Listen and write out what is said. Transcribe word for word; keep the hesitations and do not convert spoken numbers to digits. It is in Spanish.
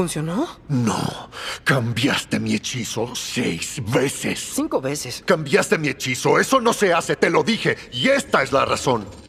¿Funcionó? No. Cambiaste mi hechizo seis veces. Cinco veces. Cambiaste mi hechizo. Eso no se hace, te lo dije. Y esta es la razón.